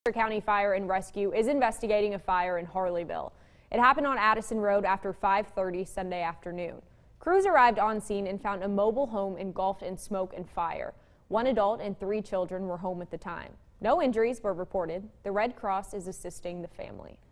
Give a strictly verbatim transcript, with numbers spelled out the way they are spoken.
County Fire and Rescue is investigating a fire in Harleyville. It happened on Addison Road after five thirty Sunday afternoon. Crews arrived on scene and found a mobile home engulfed in smoke and fire. One adult and three children were home at the time. No injuries were reported. The Red Cross is assisting the family.